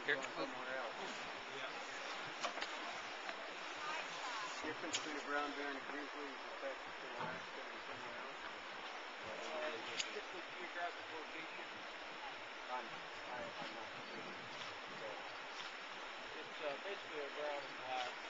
Here. somewhere else. Difference between a brown bear and a grizzly is the fact that they're Alaska and somewhere else. Just the geographic location. I'm not sure. So It's basically a brown and black.